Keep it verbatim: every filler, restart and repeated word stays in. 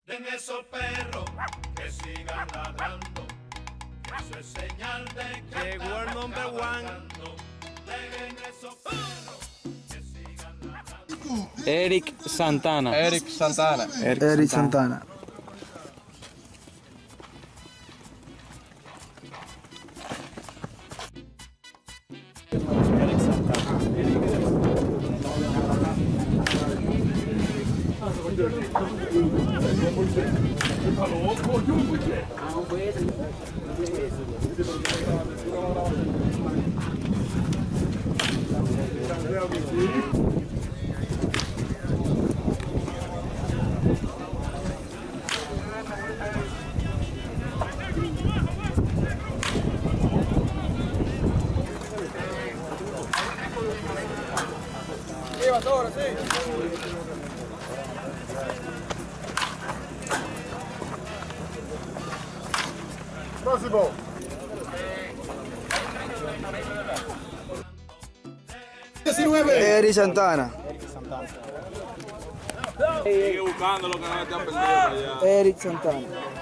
Den esos perros que sigan ladrando, que eso es señal de que llegó el number one. Den esos perros que sigan ladrando. Eric Santana. Eric Santana. Eric, Eric Santana. Santana. Ahora sí. Próximo. Eric Santana. Sigue buscando lo que no te ha perdido allá. Eric Santana.